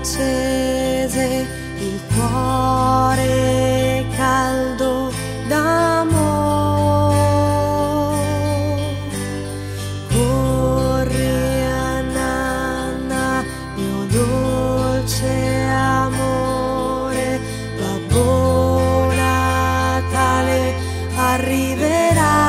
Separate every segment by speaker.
Speaker 1: accese, il cuore caldo d'amore. Corri a nanna, mio dolce amore, Babbo Natale arriverà.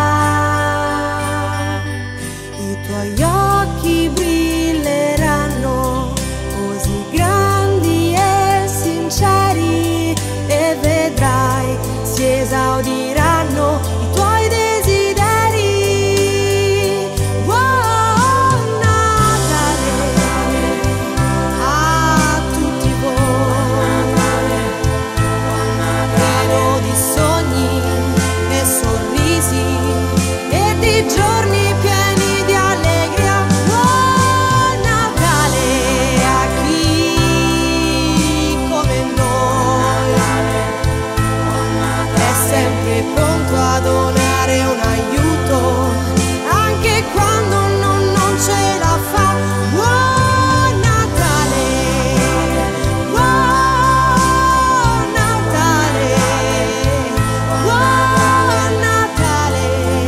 Speaker 1: I tuoi occhi brilleranno così grandi e sinceri, e vedrai si esaudiranno i tuoi desideri. Buon Natale a tutti voi, pieno di sogni e sorrisi e di giorni pieni di allegria. Buon Natale a chi come noi è sempre pronto a donare un aiuto anche quando non ce la fa. Buon Natale, buon Natale, buon Natale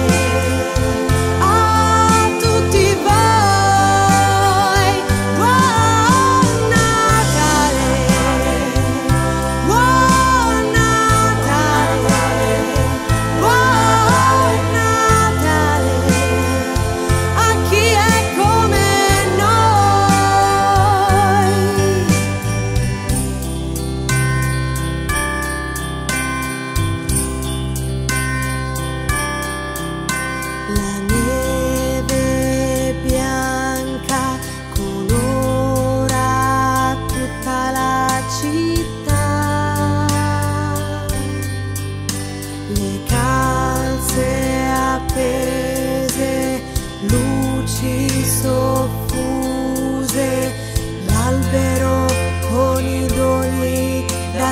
Speaker 1: a tutti voi. Buon Natale, buon Natale, buon Natale a chi è come noi. La neve bianca colora tutta la città, le calze appese, luci soffuse, l'albero con i doni da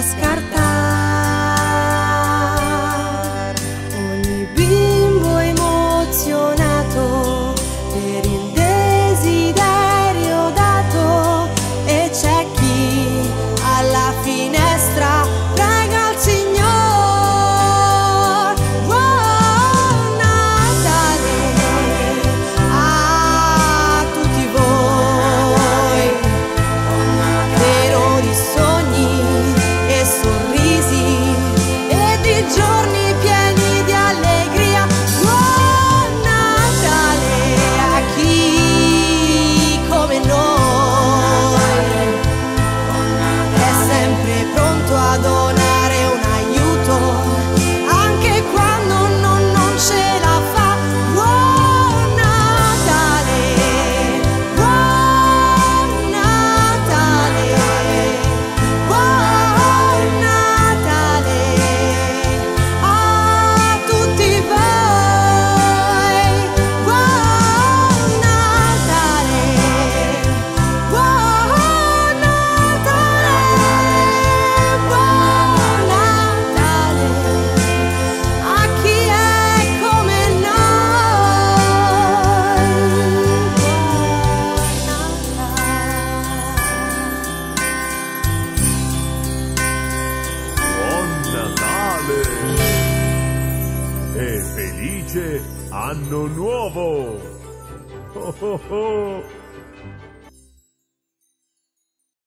Speaker 1: scartare, ogni bimbo emozionato per il desiderio dato, e c'è chi alla finestra prega il Signor. Buon Natale a tutti voi, pieno di sogni e sorrisi e di giorni pieni di allegria. Buon Natale a chi come noi è sempre pronto a donare un aiuto anche quando non ce la fa. Buon Natale, buon Natale, buon Natale a tutti voi. Buon Natale, buon Natale, buon Natale a chi è come noi.
Speaker 2: Buon Natale e felice anno nuovo! Oh oh oh!